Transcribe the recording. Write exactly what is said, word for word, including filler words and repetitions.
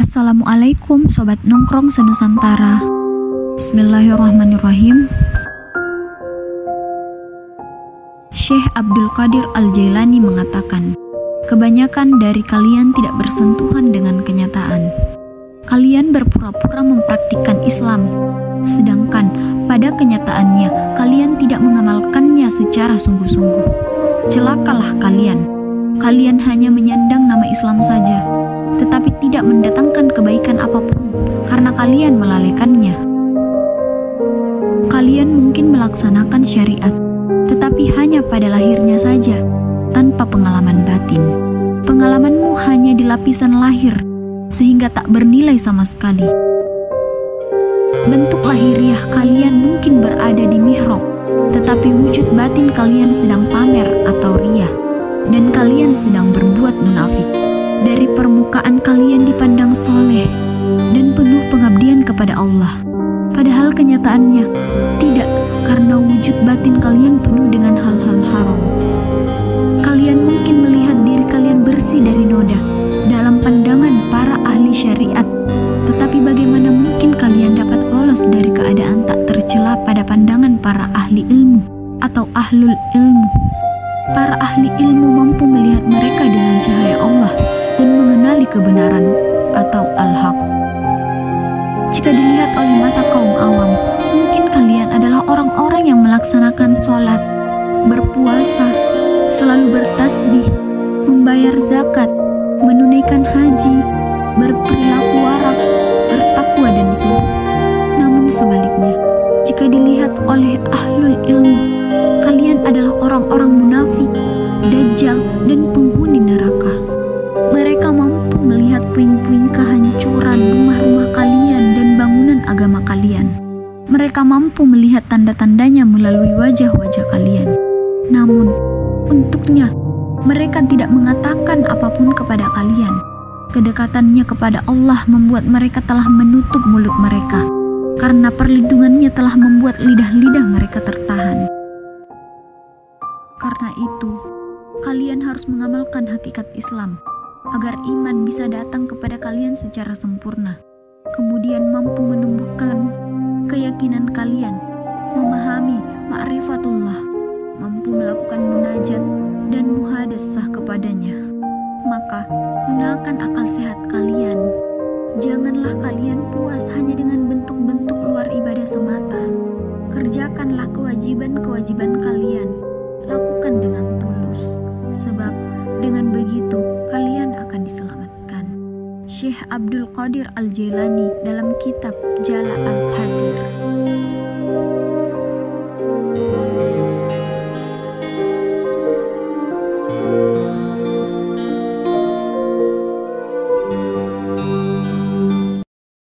Assalamualaikum Sobat Nongkrong Senusantara. Bismillahirrahmanirrahim. Syekh Abdul Qadir Al-Jailani mengatakan, kebanyakan dari kalian tidak bersentuhan dengan kenyataan. Kalian berpura-pura mempraktikkan Islam, sedangkan pada kenyataannya kalian tidak mengamalkannya secara sungguh-sungguh. Celakalah kalian. Kalian hanya menyandang nama Islam saja, tetapi tidak mendatangkan kebaikan apapun karena kalian melalaikannya. Kalian mungkin melaksanakan syariat, tetapi hanya pada lahirnya saja, tanpa pengalaman batin. Pengalamanmu hanya di lapisan lahir, sehingga tak bernilai sama sekali. Bentuk lahiriah kalian mungkin berada di mihrab, tetapi wujud batin kalian sedang pamer atau riyah, dan kalian sedang berbuat munafik. Dari permukaan kalian dipandang soleh dan penuh pengabdian kepada Allah, padahal kenyataannya tidak, karena wujud batin kalian penuh dengan hal-hal haram. Kalian mungkin melihat diri kalian bersih dari noda dalam pandangan para ahli syariat, tetapi bagaimana mungkin kalian dapat lolos dari keadaan tak tercela pada pandangan para ahli ilmu atau ahlul ilmu? Para ahli ilmu mampu melihat mereka dengan cahaya Allah dan mengenali kebenaran atau al-haq. Jika dilihat oleh mata kaum awam, mungkin kalian adalah orang-orang yang melaksanakan sholat, berpuasa, selalu bertasbih, membayar zakat, menunaikan haji, berperilaku warak, bertakwa dan zuhud. Namun sebaliknya, jika dilihat oleh ahlul ilmu, kalian adalah orang-orang munafik, dajjal, dan penghuni neraka. Mereka mampu melihat puing-puing kehancuran rumah-rumah kalian dan bangunan agama kalian. Mereka mampu melihat tanda-tandanya melalui wajah-wajah kalian. Namun, untuknya, mereka tidak mengatakan apapun kepada kalian. Kedekatannya kepada Allah membuat mereka telah menutup mulut mereka, karena perlindungannya telah membuat lidah-lidah mereka tertahan. Karena itu, kalian harus mengamalkan hakikat Islam, agar iman bisa datang kepada kalian secara sempurna, kemudian mampu menumbuhkan keyakinan kalian, memahami ma'rifatullah, mampu melakukan munajat dan muhadasah kepadanya. Maka, gunakan akal sehat kalian. Janganlah kalian puas hanya dengan bentuk-bentuk luar ibadah semata. Kerjakanlah kewajiban-kewajiban kalian. Lakukan dengan tulus, sebab dengan begitu kalian akan diselamatkan. Syekh Abdul Qadir Al-Jailani dalam kitab Jala Al-Qadir.